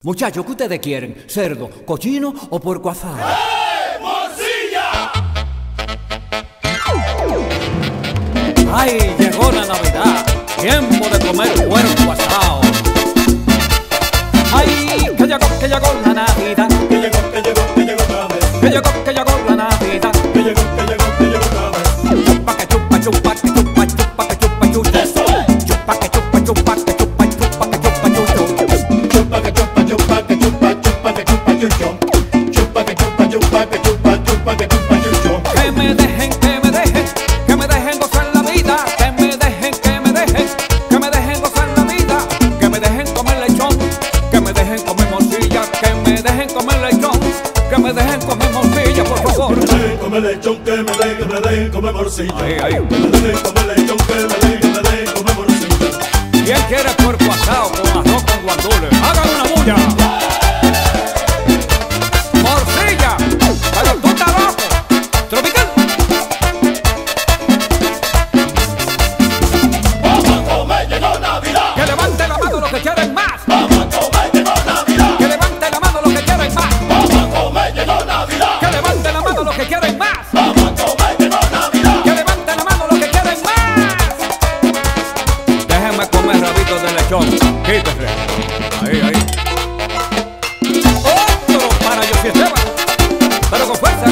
Muchachos, ¿qué ustedes quieren? ¿Cerdo, cochino o puerco asado? ¡Eh, morcilla! ¡Ay, llegó la Navidad! ¡Tiempo de comer puerco asado! ¡Ay, que llegó la Navidad! Que llegó otra vez. Que llegó la Navidad! Que llegó otra vez. Chupa que chupa, chupa que chupa, chupa que chupa, chupa. ¡Eso es! Chupa que chupa, chupa que chupa, chupa que chupa, chupa. Chupa que chupa, chupa que chupa, chupa que chupa, chucho. Chupa que chupa, chupa que chupa, chupa que chupa, chucho. Que me dejen gozar la vida, que me dejen gozar la vida, que me dejen comer lechón, que me dejen comer morcilla, que me dejen comer lechón, que me dejen comer morcilla, por favor. Que me dejen comer lechón, que me dejen comer morcilla. Ahí, ahí. Que me dejen comer lechón, que me dejen comer morcilla. ¿Quién quiere puerco asado con arroz con guandules? ¡Hagan una bulla! ¡Morcilla! ¡Pero tú estás loco! ¡Tropical! Vamos a comer, llegó Navidad. ¡Que levante la mano los que quieren más! Vamos a comer, llegó Navidad. ¡Que levante la mano los que quieren más! Vamos a comer, llegó Navidad. ¡Que levante la mano los que quieren más! Vamos a comer, llegó Navidad. ¡Que levante la mano los que quieren más! Déjenme comer rabitos de lechón. Quítese. Ahí, ahí. Otro para José Esteban. Pero con fuerza.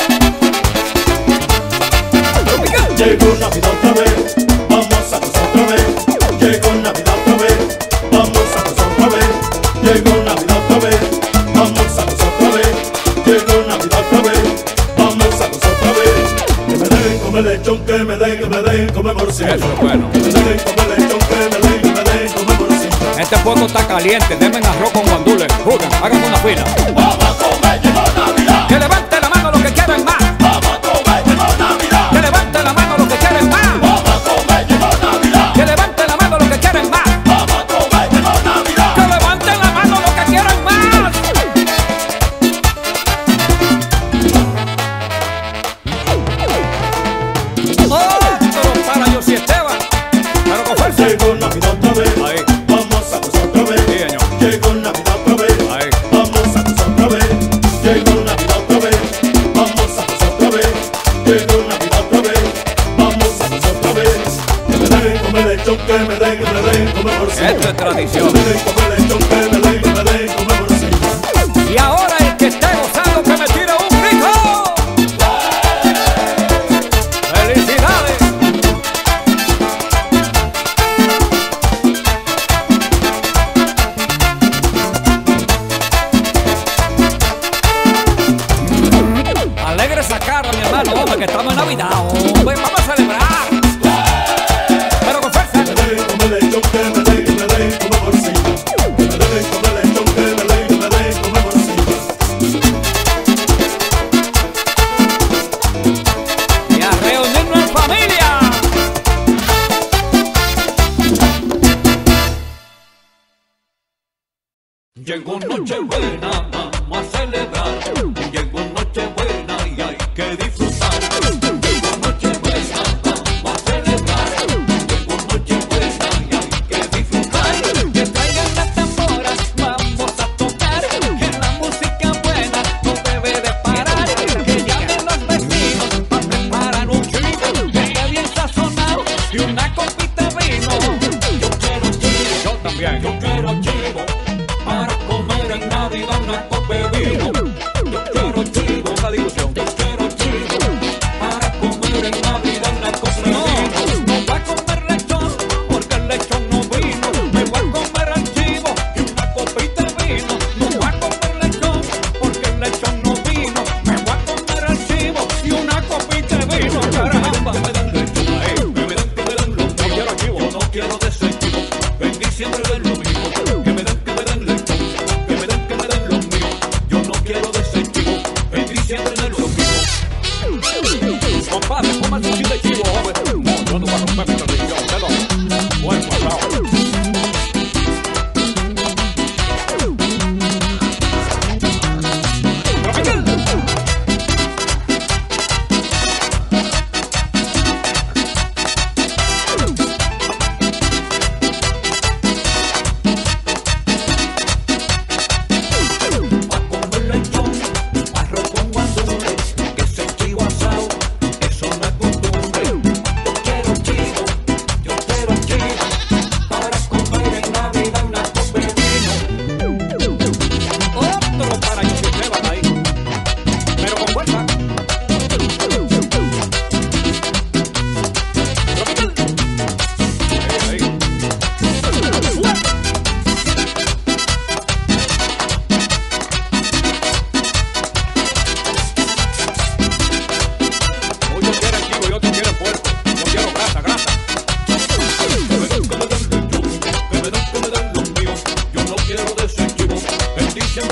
Tropical. Llegó Navidad otra vez, vamos a gozar otra vez. Llegó Navidad otra vez, vamos a gozar otra vez. Llegó Navidad otra vez, vamos a gozar otra vez. Llegó Navidad otra vez, vamos a gozar otra vez. Que me dejen comer lechón, que me dejen comer morcilla. Eso es bueno. Que me dejen comer lechón, que me dejen comer morcilla. Este fuego está caliente. Denme arroz con guandules. Jugan, hagan una fila. Vamos a comer, llegó Navidad. Que levante la mano los que quieren más. Vamos a comer, llegó Navidad. Que levante la mano los que quieren más. Vamos a comer, llegó Navidad. Que levante la mano los que quieren más. Vamos a comer, llegó Navidad. Que levanten la mano los que quieren más. Otro para José Esteban. Pero con fuerza. Llegó Navidad otra vez, Ahí. vamos a gozar otra vez. Sí, señor. Llegó Navidad otra vez, Ahí. vamos a gozar otra vez. Llegó Navidad otra vez, vamos a gozar otra vez. Llegó Navidad otra vez, vamos a gozar otra vez. Que me dejen comer lechón, que me dejen comer morcilla. Esto es tradición. Que me dejen comer lechón, que me dejen comer morcilla. Y ahora el que esté gozando que me tire un grito. ¡Felicidades! Alegre esa cara, mi hermano, hombre, que estamos en Navidad. Hombre, vamos a celebrar. Pero con fuerza. Que me dejen comer lechón, que me dejen comer morcilla. Que me dejen comer lechón, que me dejen comer morcilla. Y a reunirnos en familia. Llegó Nochebuena, vamos a celebrar. Llegó Nochebuena y hay que disfrutar. Llegó Nochebuena, vamos a celebrar. Llegó Nochebuena y hay que disfrutar. Que traigan las tamboras, vamos a tocar. Que la música buena no debe de parar. Que llamen los vecinos para preparar un chivo que esté bien sazonado y una copita de vino. Yo quiero chivo, yo también. Yo quiero chivo para comer en Navidad una copa de vino. Yo quiero chivo, la dilución. Yo quiero chivo para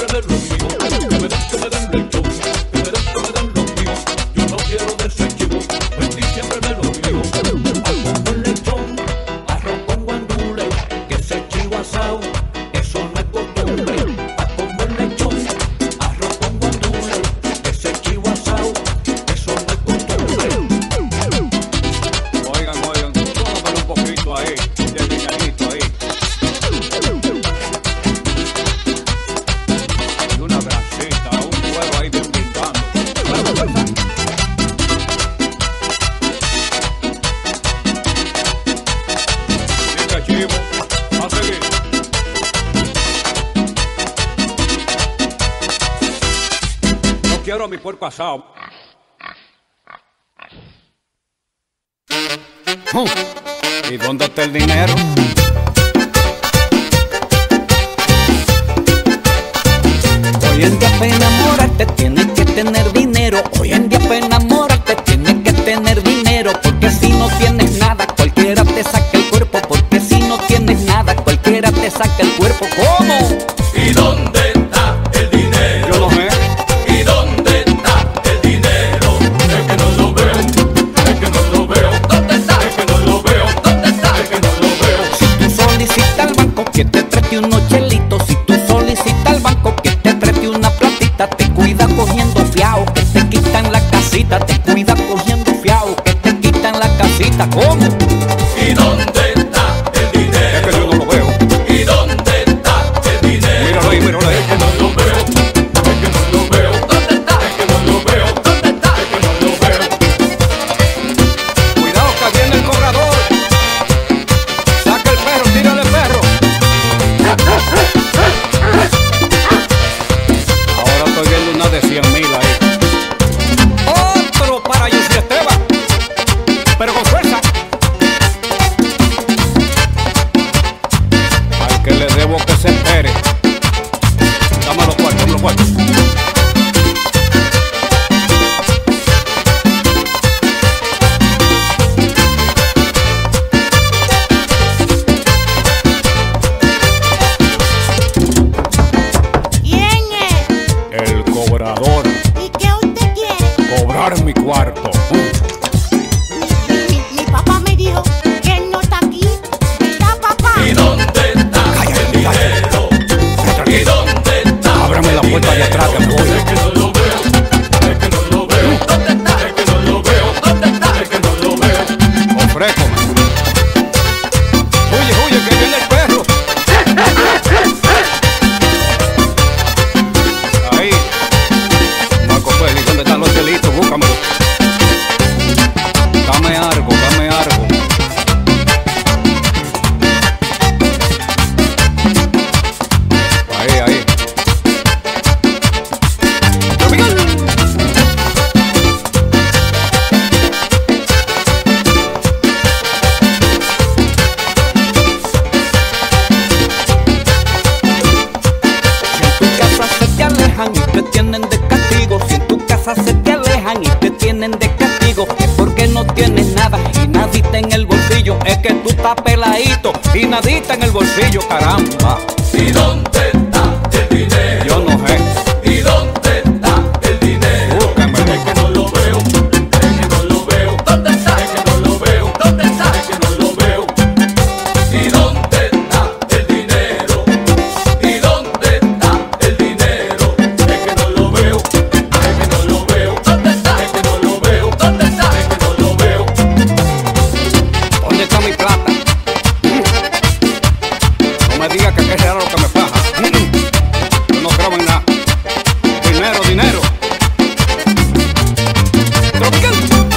siempre me lo digo. Que me den lechón, que me den los míos. Yo no quiero de ese chivo, vendí siempre me lo digo. Arroz con lechón, arroz con guandules, que ese chivo asado, eso no es costumbre. Arroz con lechón, arroz con guandules, que ese chivo asado, eso no es costumbre. Oigan, pónganme un poquito ahí, de viñadito ahí. Y una bracita, un huevo ahí bien pintando. Chica chivo, a seguir. No quiero a mi puerco asado. ¿Y dónde está el dinero? Hoy en día para enamorarte tienes que tener dinero. Hoy en día para enamorarte tienes que tener dinero. Porque si no tienes nada, cualquiera te saca el cuerpo. Porque si no tienes nada, cualquiera te saca el cuerpo. ¿Cómo? ¿Y dónde está el dinero? Yo lo sé. ¿Y dónde está el dinero? Es que no lo veo, es que no lo veo. ¿Dónde está? Es que no lo veo. ¿Dónde está? Es que no lo veo. Si tú solicitas al banco que te trate unos chelitos, si tú solicitas al banco que te trate una platita, te cuida cogiendo fiao, que te quitan la casita, te cuida cogiendo fiao, que te quitan la casita. ¿Cómo? ¿Y dónde está el Es que dinero? yo no lo veo. ¿Y dónde está el dinero? Míralo ahí, míralo ahí. Es que no lo veo, es que no lo veo. ¿Dónde está? Es que no lo veo. ¿Dónde está? Es que no lo veo. Cuidado que viene el cobrador. Saca el perro, tírale el perro. Ahora estoy viendo una de 100,000 ahí. Otro para Yussi Esteban. Pero con fuerza. Al que le debo que se espere. Dame los cuartos, dame los cuartos. ¿Quién es? El cobrador. ¿Y qué usted quiere? Cobrar mi cuarto. Mi papá me dijo que él no está aquí. ¿Está papá? ¿Y dónde está el dinero? ¿Y dónde está? Ábrame la puerta de atrás que me voy. Es que no lo veo, es que no lo veo. ¿Dónde está? Es que no lo veo. ¿Dónde está? Es que no lo veo. Ofrécome. Huye, que viene el perro. Ahí. Marco Félix, ¿dónde están los chelitos? Búscamelo. Dame algo, dame algo. Ahí. Tropical. Si en tu casa se te alejan y te tienen de castigo, si en tu casa se te alejan y te tienen de castigo, es porque no tienes nada y nadita en el bolsillo. Es que tú estás peladito y nadita en el bolsillo, caramba. ¿Y dónde está el dinero? Yo no sé. ¿Y dónde está el dinero? Búscamelo. Es que no lo veo, es que no lo veo. ¿Dónde está? Es que no lo veo. ¿Dónde está? Es que no lo veo. ¿Y dónde está el dinero? ¿Y dónde está el dinero? Es que no lo veo, es que no lo veo. ¿Dónde está? Es que no lo veo. ¿Dónde está? Es que no lo veo. ¿Dónde está mi plata? No me digas que qué será lo que me pasa. Yo no creo en nada. Dinero. Tropical.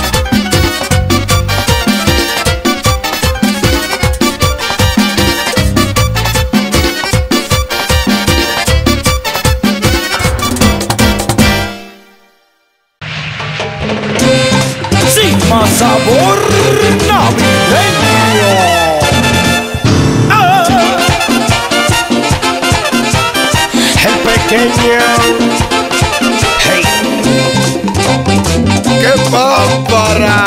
Sin más sabor navideño. El pequeño. Hey. ¡Qué pámpara!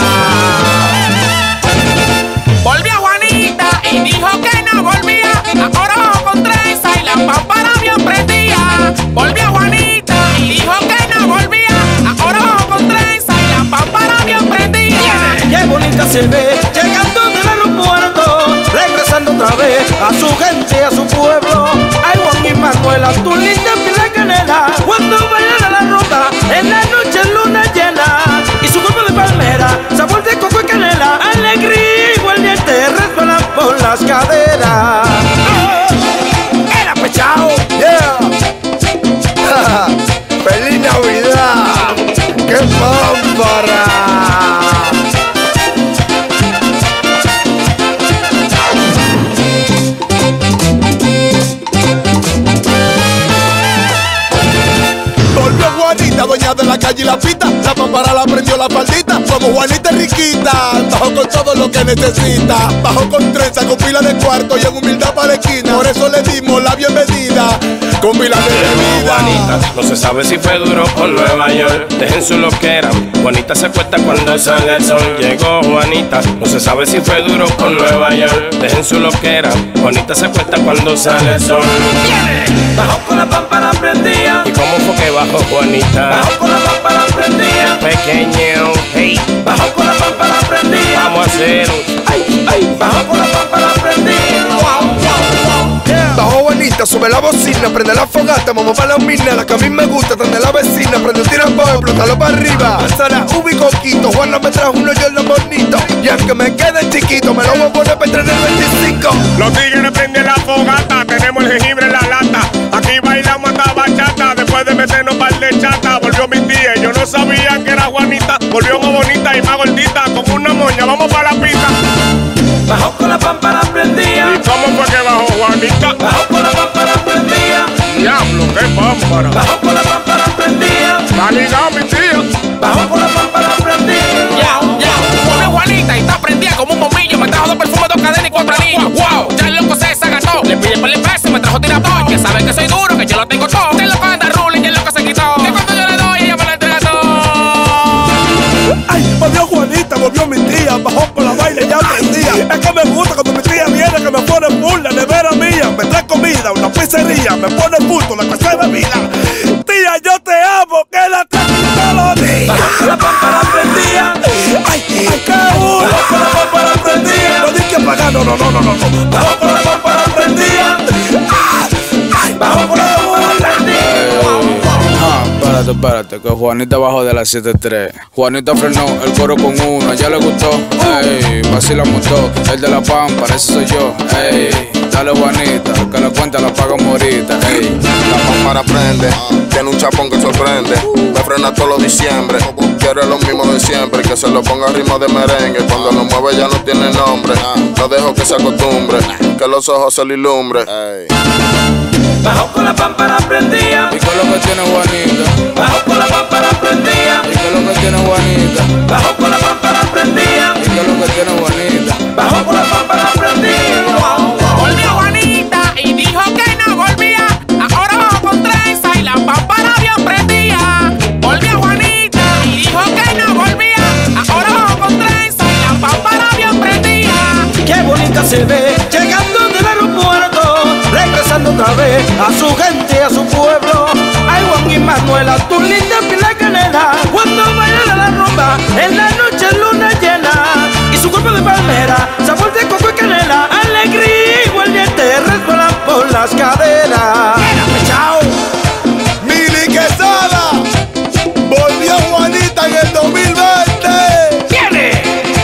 Volvió Juanita y dijo que no volvía. A coro con trenza y la pámpara bien prendía. Volvió canela. Cuando bailan a la rumba, en la noche luna llena. Y su cuerpo de palmera, sabor de coco y canela. Alegría igual diente, resbalan por las caderas. Era pechao. Yeah. ¡Feliz Navidad! ¡Qué pámpara! Volvió Juanita, dueña de la calle y la pita. La pámpara la prendió la faldita. Como Juanita riquita, bajo con todo lo que necesita. Bajo con trenza, con pila de cuarto y en humildad para la esquina. Por eso le dimos la bienvenida con pila de bebida. Juanita, no se sabe si fue duro por Nueva York. Dejen su loquera, Juanita se cuesta cuando sale el sol. Llegó Juanita, no se sabe si fue duro por Nueva York. Dejen su loquera, Juanita se cuesta cuando sale el sol. Bajó con la pámpara prendida. ¿Y cómo fue que bajó Juanita? Bajó con la pámpara prendida. Pequeño, hey, Bajó con la pámpara prendida. vamos a hacer un Ay, ay, bajó con la pámpara prendida. Bajo Juanita, sube la bocina, prende la fogata, vamos para la mina, la que a mí me gusta, prende la vecina, prende un tirambo, explótalo para arriba. Manzana, ubi, coquito, Juana me trajo uno yo lo bonito. Y aunque me quede chiquito, me lo voy a poner para entrenar el 25. Los tigres prenden la fogata, tenemos el jengibre en la lata. Aquí bailamos hasta bachata, después de meternos par de chata. Volvió mi tía y yo no sabía que era Juanita. Volvió más bonita y más gordita, con una moña, vamos para la pista. Bajó con la pámpara prendida. ¿Y cómo fue que bajó Juanita? Bajó con la pámpara prendida. Diablo, qué pámpara. Bajó con la pámpara prendida. Va ligado mi tía. Bajó con la pámpara prendida. Ya, una Juanita y está prendida como un bombillo. Me trajo 2 perfumes, 2 cadenas y 4 anillos. Wow, ya el loco se desagantó. Le pide por el precio y me trajo tirador. Que sabe que soy duro, que yo lo tengo todo. Que el loco anda ruling y el loco se quitó. Que cuando yo le doy, ella me lo entrega todo. Ay, volvió Juanita, volvió mi tía. Bajó con la baile ya prendía. Es que me gusta cuando mi tía viene, que me pone full la nevera mía. Me trae comida, una pizzería, me pone punto la casa de bebida. Tía, yo te amo, que la canto todos los días. Bajó con la pámpara prendida. Ay, qué burro. Bajó con la pámpara prendida. No di que apagar, no. Bajó con la pámpara prendida. Bajó con la pámpara prendida. Espérate, que Juanita bajó de la 7-3. Juanita frenó el coro con uno, ya le gustó. Ey, vacilamos todo, el de la pámpara, ese soy yo. Ey, dale Juanita, que la cuenta la pago morita. Ey, la pámpara prende, tiene un chapón que sorprende. Me frena todos los diciembre. Quiere lo mismo de siempre, que se lo ponga a ritmo de merengue. Cuando lo mueve ya no tiene nombre. No dejo que se acostumbre, que los ojos se le ilumbre. Bajó con la pámpara prendida. ¿y qué es lo que tiene Juanita? Bajó con la pámpara prendida. ¿y qué es lo que tiene Juanita? Bajó con la pámpara prendida. ¿y qué es lo que tiene Juanita? Bajó con la pámpara prendida. Volvió Juanita y dijo que no volvía. Ahora bajó con trenza y la pámpara bien prendía. Volvió Juanita y dijo que no volvía. Ahora bajó con trenza y la pámpara bien prendía. Qué bonita se ve llegando del aeropuerto, regresando otra vez a su gente, a su pueblo. Ay, Juan y Manuela, tu linda pila canela. Cuando bailan a la rumba, en la noche luna llena. Y su cuerpo de palmera, sabor de coco y canela. Alegría igual diente, resbalan por las caderas. ¡Chao! Mili Quesada, volvió Juanita en el 2020. ¡Viene!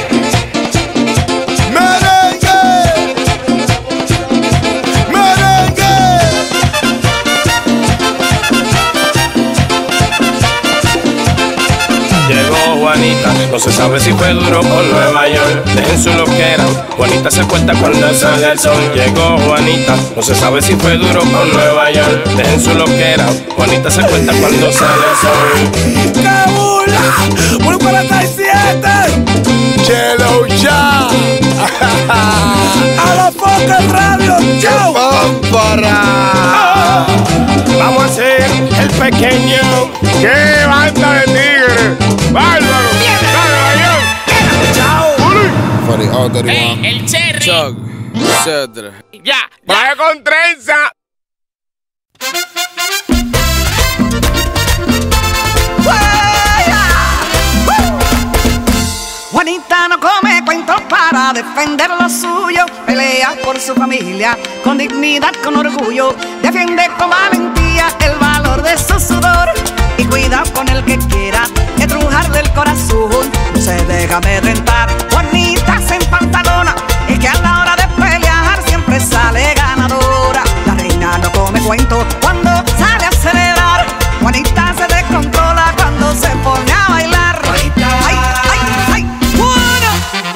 Llegó Juanita, no se sabe si fue duro por Nueva York. Dejen su loquera, Juanita se cuesta cuando sale el sol. Llegó Juanita, no se sabe si fue duro por Nueva York. Dejen su loquera, Juanita se cuesta cuando sale el sol. ¡Cabula! ¡1 47! ¡Chelo ya! ¡A la foca radio! ¡Chao! ¡Pámpara! Vamos a hacer el pequeño. ¡Qué banda de tigres! ¡Bárbaro! ¡Chao! Ey, el cherry. Chuck, etc. Ya, vaya con trenza. Juanita no come cuentos para defender lo suyo. Pelea por su familia con dignidad, con orgullo. Defiende con valentía el valor de su cuando sale a celebrar. Juanita se descontrola cuando se pone a bailar. Juanita. Ay, ay, ay, Juana.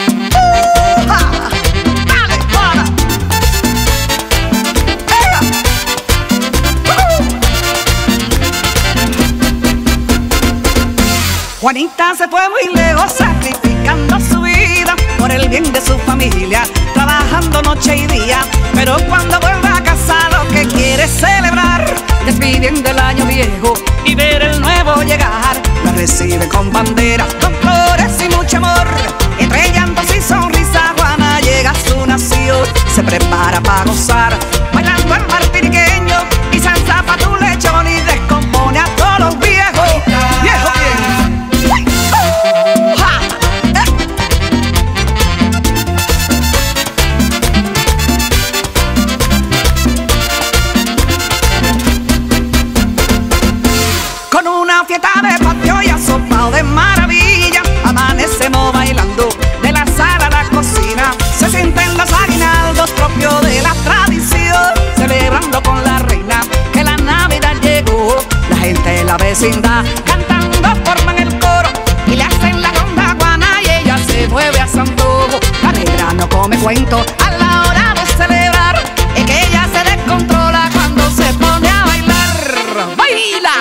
Dale, Juana. Juanita se fue muy lejos sacrificando su vida por el bien de su familia, trabajando noche y día. Pero cuando vuelve a casa lo que quiere es celebrar, despidiendo el año viejo y ver el nuevo llegar. La recibe con banderas, con flores y mucho amor. Entre llantos y sonrisas Juana llega a su nación. Se prepara para gozar, bailando el martiniqueño y salsa pa' tu lechón y descompone a todos los viejos. ¡Viejo bien! Con una fiesta de patio y asopado de maravilla, amanecemos bailando de la sala a la cocina. Se sienten los aguinaldos propios de la tradición, celebrando con la reina que la Navidad llegó. La gente de la vecindad cantando forman el coro y le hacen la ronda a Juana y ella se mueve a Santojo. La negra no come cuento a la hora de celebrar, es que ella se descontrola cuando se pone a bailar. ¡Baila!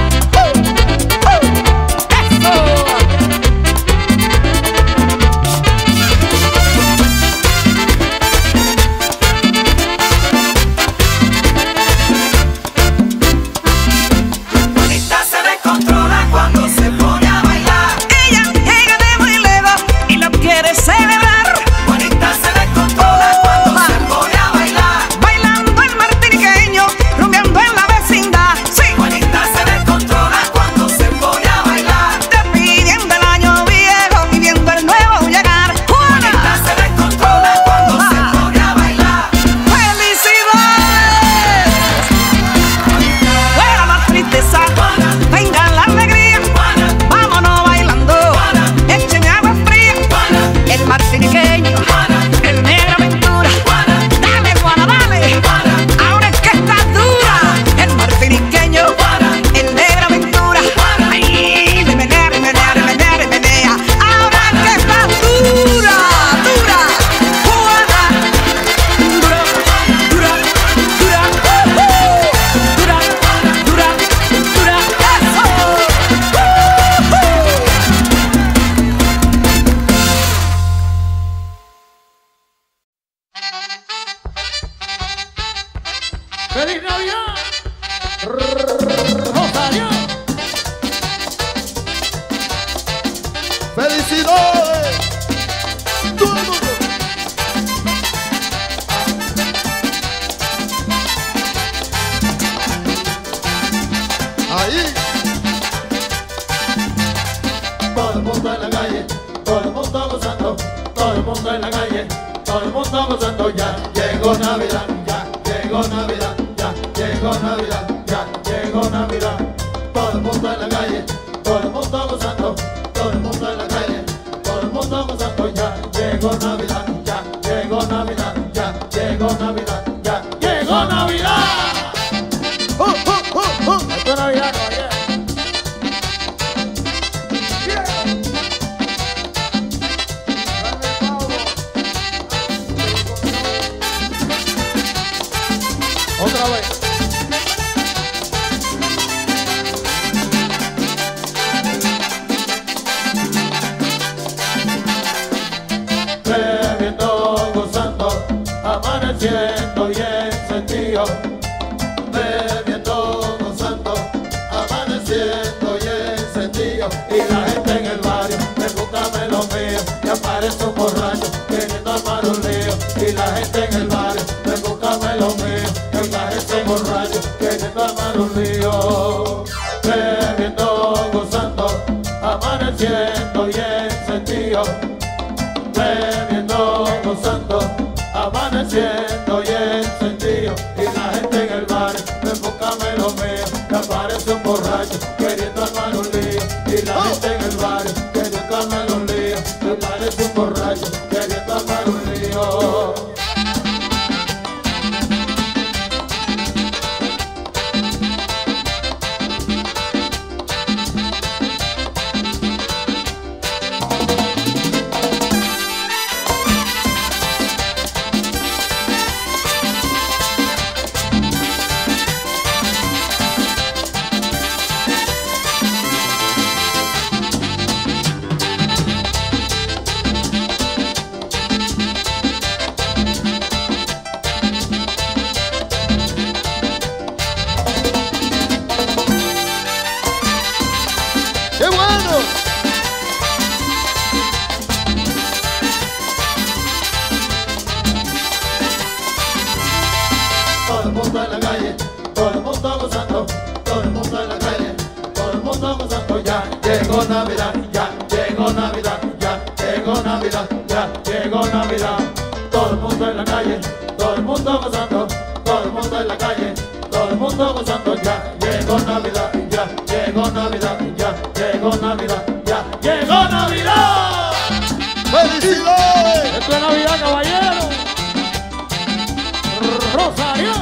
¡Feliz Navidad! ¡Rosario! ¡Felicidades! ¡Todo el mundo! ¡Ahí! Todo el mundo en la calle, todo el mundo gozando, todo el mundo en la calle, todo el mundo gozando. Ya llegó Navidad, ya llegó Navidad. Llegó Navidad, ya llegó Navidad. Todo el mundo en la calle, todo el mundo gozando, todo el mundo en la calle, todo el mundo gozando. Ya llegó Navidad, ya llegó Navidad, ya llegó Navidad, ya llegó Navidad. Esto es Navidad, caballero. Otra vez. Bebiendo, gozando, amaneciendo y encendido. Bebiendo, gozando, amaneciendo y encendido. Y la gente en el barrio me busca lo mío y aparece un borracho queriendo armar un lío. Y la gente en el barrio me busca lo mío y aparece un borracho queriendo armar un lío. Bebiendo, gozando, amaneciendo y encendido. Bebiendo, gozando, amaneciendo y encendido. Y la gente en el bar me busca lo mío y aparece un borracho queriendo armar un lío. Y la gente en el bar queriendo armar un lío y aparece un borracho queriendo armar un lío. ya llegó Navidad, ya llegó Navidad, ya llegó Navidad, ya llegó Navidad. Todo el mundo en la calle, todo el mundo gozando, todo el mundo en la calle, todo el mundo gozando. Ya llegó Navidad, ya llegó Navidad, ya llegó Navidad, ya llegó Navidad. ¡Felicidades! Esto es Navidad, caballero. Rosario.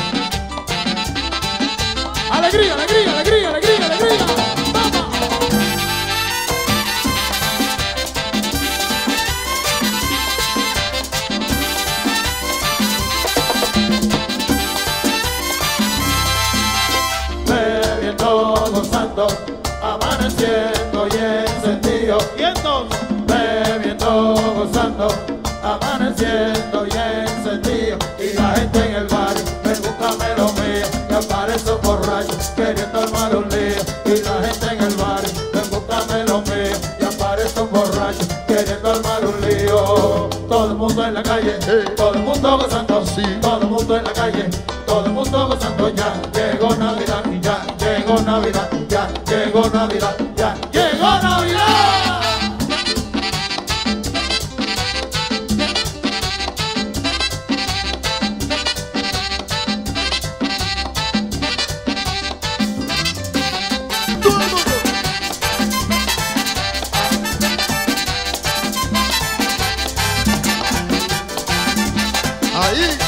Alegría, alegría, alegría, alegría, alegría. Vamos. Bebiendo, gozando, amaneciendo y encendido. Y entonces, bebiendo, gozando, amaneciendo y encendido. Y la gente en el barrio me busca lo mío. Y aparezco borracho queriendo armar un lío. Y la gente en el barrio me busca lo mío. Y aparezco borracho queriendo armar un lío. Todo el mundo en la calle, todo el mundo gozando, todo el mundo en la calle, todo el mundo gozando. Ya llegó Navidad, ya llegó Navidad, ya llegó Navidad, ya llegó Navidad. Ahí.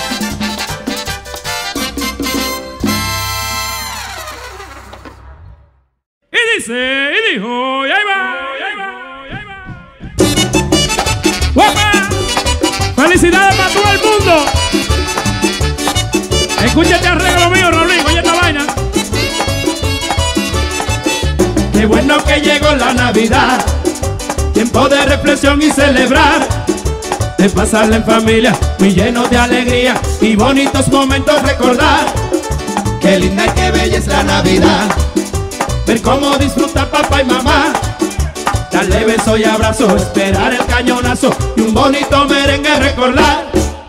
Y dice, y dijo, y ahí va, y ahí va, y ahí va. ¡Guapa! ¡Felicidades para todo el mundo! Escúchate arreglo mío, Raulín, oye esta vaina. Qué bueno que llegó la Navidad, tiempo de reflexión y celebrar, de pasarla en familia, muy lleno de alegría y bonitos momentos recordar. Qué linda y qué bella es la Navidad, ver cómo disfruta papá y mamá, darle beso y abrazo, esperar el cañonazo y un bonito merengue recordar.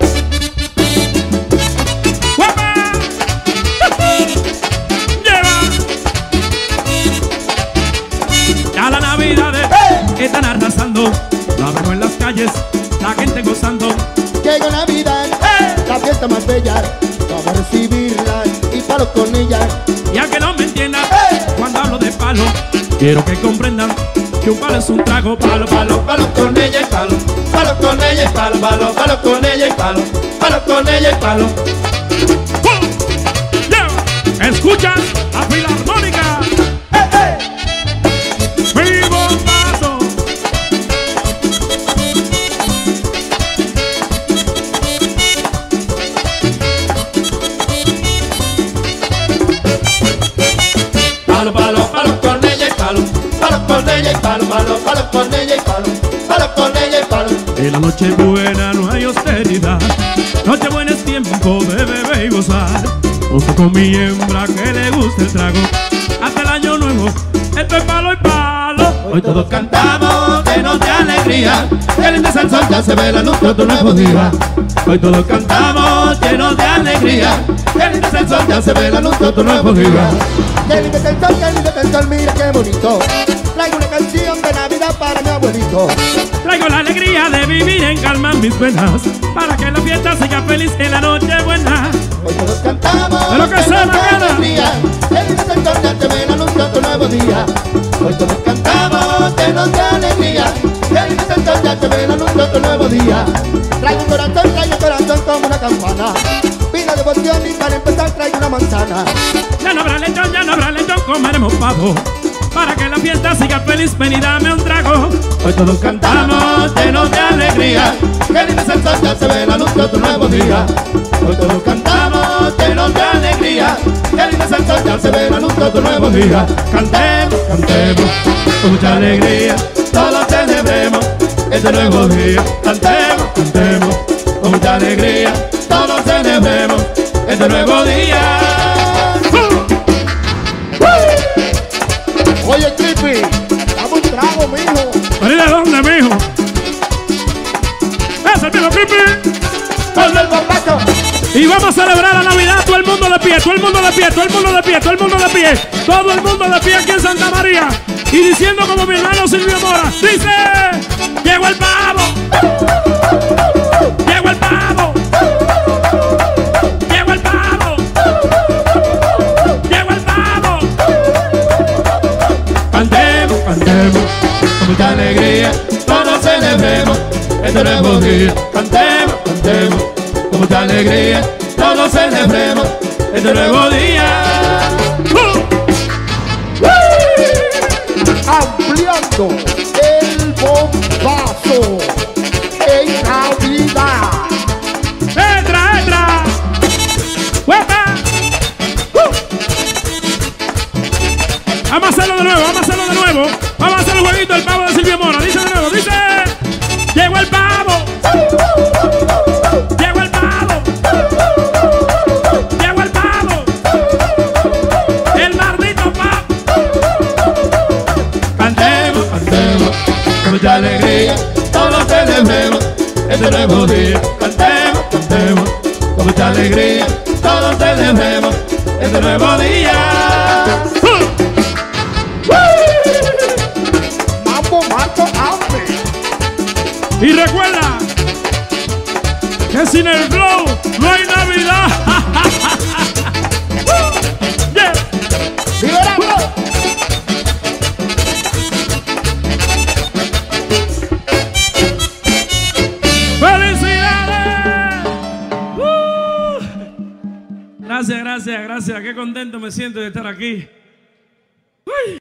Ya la Navidad están arrasando, la vemos en las calles, la gente gozando. Llegó Navidad, la fiesta más bella, vamos a recibirla y palo con ella. Ya que no me entiendan cuando hablo de palo, quiero que comprendan que un palo es un trago. Palo, palo, palo con ella y palo, palo con ella y palo, palo, palo con ella y palo, palo con ella y palo. Escucha la filarmónica. ¡Vivo paso! Palo, palo, palo con ella y palo, palo con ella y palo, palo, palo con ella y palo, palo con ella y palo. En la noche buena no hay austeridad, noche buena es tiempo de beber y gozar. Junto con mi hembra que le gusta el trago, hasta el año nuevo, esto es palo y palo. Hoy todos cantamos llenos de alegría, qué lindo es el sol, ya se ve la luz de otro nuevo día. Hoy todos cantamos llenos de alegría, qué lindo es el sol, ya se ve la luz de otro nuevo día. Qué lindo es el sol, qué lindo es el sol, mira qué bonito. Traigo una canción de Navidad para mi abuelito. Traigo la alegría de vivir en calma mis penas, para que la fiesta siga feliz en la noche buena. Hoy todos cantamos de lo que sea bacana. Qué lindo es el sol, ya se ve la luz de otro nuevo día. Hoy todos cantamos llenos de alegría, qué lindo es el sol, ya se ve la luz de otro nuevo día. Traigo un corazón como una campana. Vino de devoción y para empezar traigo una manzana. Ya no habrá lechón, comeremos pavo, para que la fiesta siga feliz, ven y dame un trago. Hoy todos cantamos llenos de alegría, qué lindo es el sol, ya se ve la luz de otro nuevo día. Hoy todos cantamos llenos de alegría, qué lindo es el sol, ya se ve la luz de otro nuevo día. Cantemos, cantemos, con mucha alegría, todos celebremos este nuevo día. Cantemos, cantemos, con mucha alegría, todos celebremos este nuevo día. Oye, Trippy, dame un trago, mijo. ¿Venir de dónde, mijo? ¡Es el mismo Creepy! ¡Con el bombazo! Y vamos a celebrar la Navidad, todo el mundo de pie, todo el el mundo de pie, todo el mundo de pie, todo el mundo de pie. Todo el mundo de pie aquí en Santa María. Y diciendo como mi hermano Silvio Mora. Dice, llegó el pavo. Llegó el pavo. Llegó el pavo. Llegó el pavo. Cantemos, cantemos, con mucha alegría. Todos celebremos este nuevo día. Cantemos, cantemos, con mucha alegría. Todos celebremos este nuevo día. Ampliando el bombazo en Navidad. ¡Entra, entra! ¡Huepa! Vamos a hacerlo de nuevo, vamos a hacerlo de nuevo. Vamos a hacer el jueguito del pavo de Silvio Mora. Dice de nuevo, dice. Llegó el pavo. Llegó el pavo. Llegó el pavo. El maldito pavo. Cantemos, cantemos, con mucha alegría. Todos celebremos este nuevo día. Cantemos, cantemos, con mucha alegría. Todos celebremos este nuevo día. Mambo Marco Hambre. Y recuerda que sin el flow no hay Navidad. Yeah. ¡Liberando! ¡Felicidades! Gracias, gracias, gracias. Qué contento me siento de estar aquí. Uy.